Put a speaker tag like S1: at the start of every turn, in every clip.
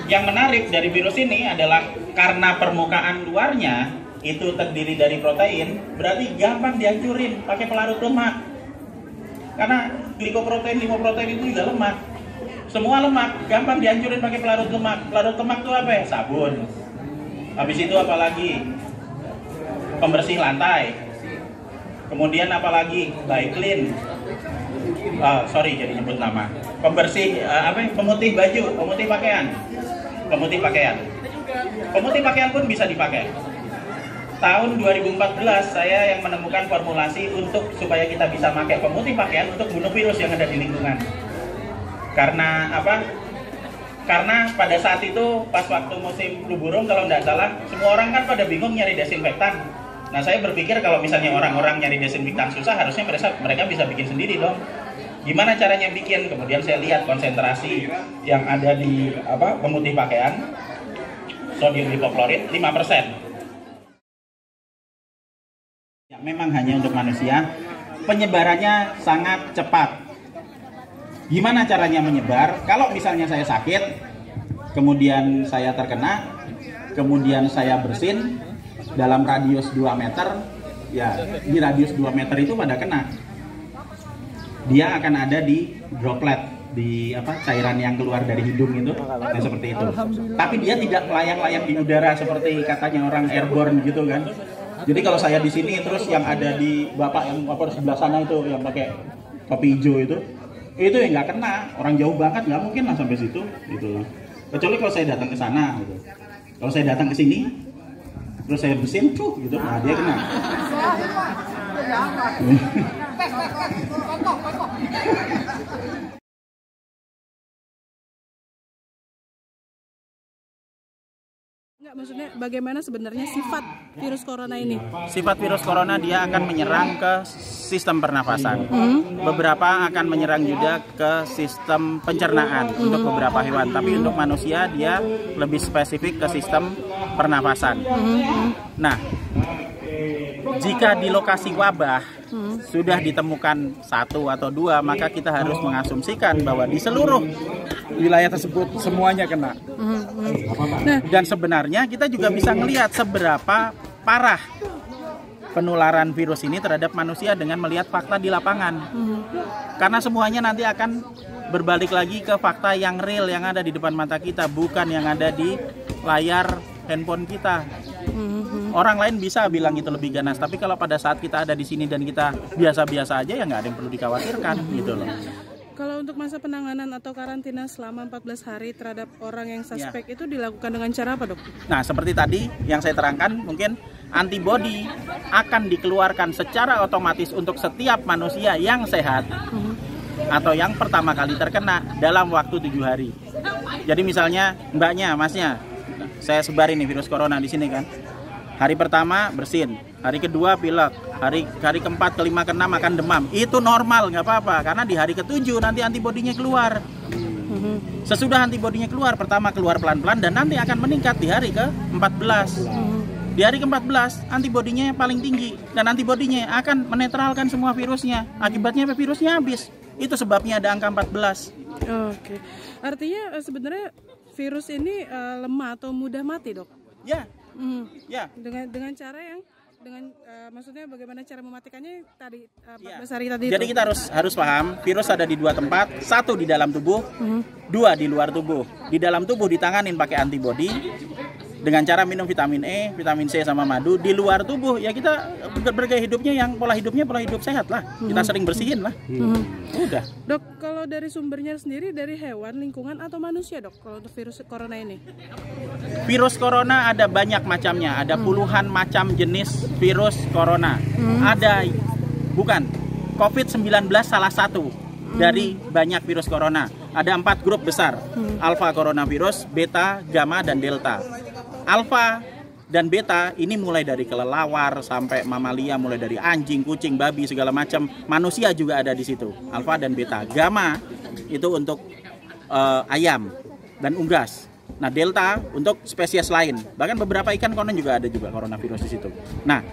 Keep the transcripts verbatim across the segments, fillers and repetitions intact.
S1: yang menarik dari virus ini adalah karena permukaan luarnya itu terdiri dari protein, berarti gampang dihancurin pakai pelarut lemak. Karena glikoprotein, lipoprotein itu juga lemak. Semua lemak gampang dihancurin pakai pelarut lemak. Pelarut lemak itu apa ya? Sabun. Habis itu apa lagi? Pembersih lantai. Kemudian apa lagi? Baiklin. Uh, sorry jadi nyebut nama. Pembersih uh, apa? Pemutih baju, pemutih pakaian. Pemutih pakaian. Pemutih pakaian pun bisa dipakai. Tahun dua ribu empat belas saya yang menemukan formulasi untuk supaya kita bisa pakai pemutih pakaian untuk bunuh virus yang ada di lingkungan. Karena apa? Karena pada saat itu pas waktu musim flu burung kalau nggak salah, semua orang kan pada bingung nyari desinfektan. Nah saya berpikir kalau misalnya orang-orang nyari desinfektan susah, harusnya mereka mereka bisa bikin sendiri dong. Gimana caranya bikin? Kemudian saya lihat konsentrasi yang ada di apa pemutih pakaian, sodium hipoklorit lima persen. Ya, memang hanya untuk manusia, penyebarannya sangat cepat. Gimana caranya menyebar? Kalau misalnya saya sakit, kemudian saya terkena, kemudian saya bersin dalam radius dua meter, ya di radius dua meter itu pada kena. Dia akan ada di droplet, di apa cairan yang keluar dari hidung itu, nah, seperti itu. Tapi dia tidak melayang-layang di udara seperti katanya orang airborne gitu kan. Jadi kalau saya di sini terus yang ada di bapak yang apa sebelah sana itu yang pakai topi hijau itu, itu yang nggak kena, orang jauh banget nggak mungkin lah sampai situ, gitu. Kecuali kalau saya datang ke sana, gitu. Kalau saya datang ke sini, terus saya bersin, tuh, gitu, nah dia kena.
S2: Enggak, maksudnya bagaimana sebenarnya sifat virus corona ini?
S1: Sifat virus corona dia akan menyerang ke sistem pernafasan. Hmm. Beberapa akan menyerang juga ke sistem pencernaan hmm. untuk beberapa hewan. Tapi untuk manusia dia lebih spesifik ke sistem pernafasan. Hmm. Nah, jika di lokasi wabah hmm. sudah ditemukan satu atau dua, maka kita harus mengasumsikan bahwa di seluruh wilayah tersebut semuanya kena. Nah, dan sebenarnya kita juga bisa melihat seberapa parah penularan virus ini terhadap manusia dengan melihat fakta di lapangan. Karena semuanya nanti akan berbalik lagi ke fakta yang real yang ada di depan mata kita, bukan yang ada di layar handphone kita. Orang lain bisa bilang itu lebih ganas, tapi kalau pada saat kita ada di sini dan kita biasa-biasa aja, ya nggak ada yang perlu dikhawatirkan, gitu loh.
S2: Kalau untuk masa penanganan atau karantina selama empat belas hari terhadap orang yang suspek ya. Itu dilakukan dengan cara apa, Dok?
S1: Nah, seperti tadi yang saya terangkan, mungkin antibodi akan dikeluarkan secara otomatis untuk setiap manusia yang sehat uh-huh. atau yang pertama kali terkena dalam waktu tujuh hari. Jadi misalnya mbaknya, masnya, saya sebarin nih virus corona di sini kan. Hari pertama bersin, hari kedua pilek, hari hari keempat, kelima, keenam akan demam. Itu normal, nggak apa-apa, karena di hari ketujuh nanti antibodinya keluar. Sesudah antibodinya keluar, pertama keluar pelan-pelan dan nanti akan meningkat di hari ke empat belas. Di hari ke empat belas antibodinya paling tinggi dan antibodinya akan menetralkan semua virusnya. Akibatnya virusnya habis. Itu sebabnya ada angka empat belas.
S2: Oke. Artinya sebenarnya virus ini uh, lemah atau mudah mati, Dok?
S1: Ya.
S2: Hmm.
S1: Ya.
S2: Dengan dengan cara yang dengan uh, maksudnya bagaimana cara mematikannya tadi uh, empat belas hari tadi.
S1: Jadi
S2: itu.
S1: kita harus harus paham virus ada di dua tempat, satu di dalam tubuh, uh-huh. dua di luar tubuh. Di dalam tubuh ditanganin pakai antibodi dengan cara minum vitamin E, vitamin C sama madu. Di luar tubuh ya kita bergaya hidupnya yang pola hidupnya pola hidup sehat lah. Kita uh-huh. sering bersihin lah. Uh-huh. Udah.
S2: Dok, kalau dari sumbernya sendiri dari hewan, lingkungan atau manusia, Dok? Kalau untuk virus corona ini?
S1: Virus corona ada banyak macamnya, ada puluhan hmm. macam jenis virus corona. Hmm. Ada, bukan, covid sembilan belas salah satu hmm. dari banyak virus corona. Ada empat grup besar, hmm. alpha coronavirus, beta, gamma, dan delta. Alpha dan beta ini mulai dari kelelawar sampai mamalia, mulai dari anjing, kucing, babi, segala macam. Manusia juga ada di situ, alpha dan beta. Gamma itu untuk uh, ayam dan unggas. Nah, delta untuk spesies lain. Bahkan beberapa ikan konon juga ada juga coronavirus di situ. Nah,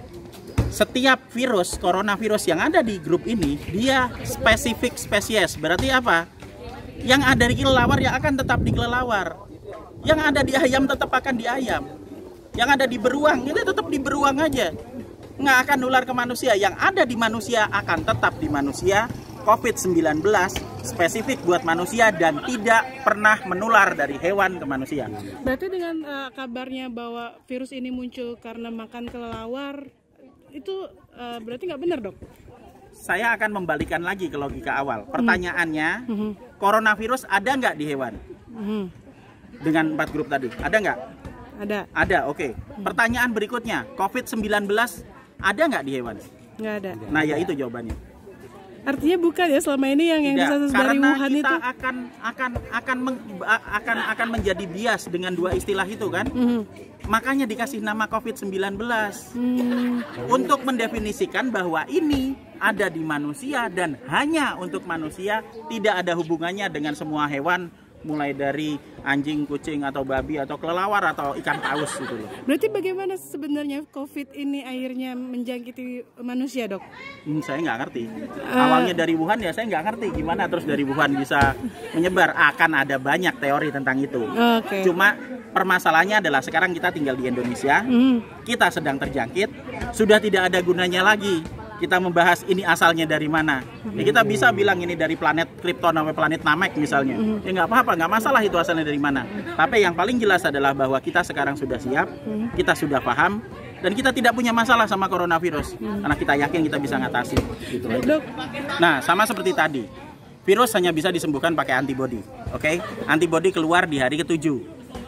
S1: setiap virus coronavirus yang ada di grup ini dia spesifik spesies. Berarti apa? Yang ada di kelelawar ya akan tetap di kelelawar. Yang ada di ayam tetap akan di ayam. Yang ada di beruang itu tetap di beruang aja. Nggak akan nular ke manusia. Yang ada di manusia akan tetap di manusia. covid sembilan belas spesifik buat manusia dan tidak pernah menular dari hewan ke manusia.
S2: Berarti dengan uh, kabarnya bahwa virus ini muncul karena makan kelelawar, itu uh, berarti nggak benar, Dok?
S1: Saya akan membalikan lagi ke logika awal. Pertanyaannya,
S2: mm-hmm.
S1: coronavirus ada nggak di hewan?
S2: Mm-hmm. Dengan
S1: empat grup tadi, ada nggak?
S2: Ada.
S1: Ada, oke. Okay. Mm-hmm. Pertanyaan berikutnya, covid sembilan belas ada nggak di hewan?
S2: Nggak ada.
S1: Nah, ya itu jawabannya.
S2: Artinya bukan ya selama ini yang yang kasus dari Wuhan itu?
S1: Karena kita akan akan akan meng, akan akan menjadi bias dengan dua istilah itu kan? Mm-hmm. Makanya dikasih nama covid sembilan belas. Mm. Untuk mendefinisikan bahwa ini ada di manusia dan hanya untuk manusia, tidak ada hubungannya dengan semua hewan, mulai dari anjing, kucing, atau babi, atau kelelawar, atau ikan paus gitu loh.
S2: Berarti bagaimana sebenarnya COVID ini akhirnya menjangkiti manusia, Dok?
S1: Hmm, saya nggak ngerti. Uh, Awalnya dari Wuhan ya saya nggak ngerti gimana terus dari Wuhan bisa menyebar. Akan ada banyak teori tentang itu.
S2: Okay.
S1: Cuma permasalahannya adalah sekarang kita tinggal di Indonesia, mm. kita sedang terjangkit, sudah tidak ada gunanya lagi kita membahas ini asalnya dari mana. Ya kita bisa bilang ini dari planet Krypton sampai planet Namek misalnya. Ya nggak apa-apa, nggak masalah itu asalnya dari mana. Tapi yang paling jelas adalah bahwa kita sekarang sudah siap, kita sudah paham, dan kita tidak punya masalah sama coronavirus. Karena kita yakin kita bisa ngatasi. Gitu aja. Nah, sama seperti tadi. Virus hanya bisa disembuhkan pakai antibody. Oke? Okay? Antibody keluar di hari ketujuh.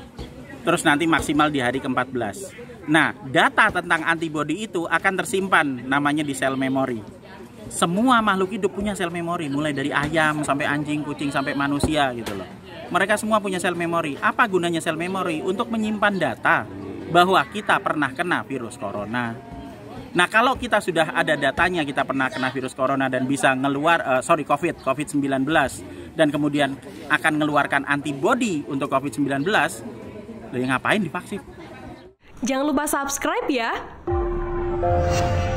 S1: Terus nanti maksimal di hari keempat belas. Nah, data tentang antibody itu akan tersimpan namanya di sel memori. Semua makhluk hidup punya sel memori, mulai dari ayam sampai anjing, kucing sampai manusia gitu loh. Mereka semua punya sel memori. Apa gunanya sel memori? Untuk menyimpan data bahwa kita pernah kena virus corona. Nah, kalau kita sudah ada datanya kita pernah kena virus corona dan bisa ngeluar uh, sorry COVID, covid sembilan belas dan kemudian akan mengeluarkan antibody untuk covid sembilan belas, jadi ngapain divaksin?
S3: Jangan lupa subscribe ya.